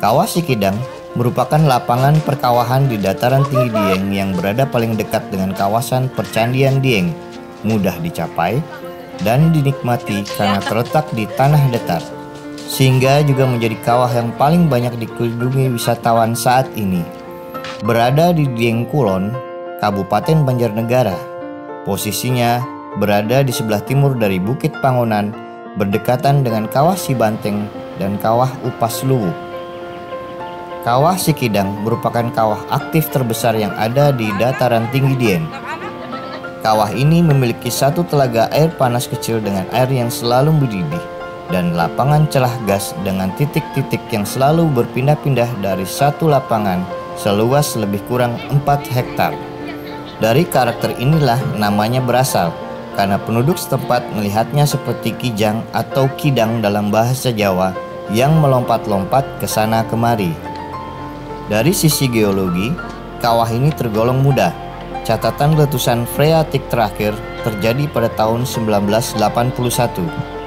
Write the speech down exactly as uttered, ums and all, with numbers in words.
Kawah Sikidang merupakan lapangan perkawahan di dataran tinggi Dieng yang berada paling dekat dengan kawasan Percandian Dieng, mudah dicapai dan dinikmati karena terletak di tanah datar, sehingga juga menjadi kawah yang paling banyak dikunjungi wisatawan saat ini. Berada di Dieng Kulon, Kabupaten Banjarnegara, posisinya berada di sebelah timur dari Bukit Pangonan, berdekatan dengan Kawah Sibanteng dan Kawah Upas Luwu. Kawah Sikidang merupakan kawah aktif terbesar yang ada di dataran tinggi Dieng. Kawah ini memiliki satu telaga air panas kecil dengan air yang selalu mendidih dan lapangan celah gas dengan titik-titik yang selalu berpindah-pindah dari satu lapangan seluas lebih kurang empat hektar. Dari karakter inilah namanya berasal, karena penduduk setempat melihatnya seperti kijang atau kidang dalam bahasa Jawa yang melompat-lompat ke sana kemari. Dari sisi geologi, kawah ini tergolong muda. Catatan letusan freatik terakhir terjadi pada tahun seribu sembilan ratus delapan puluh satu.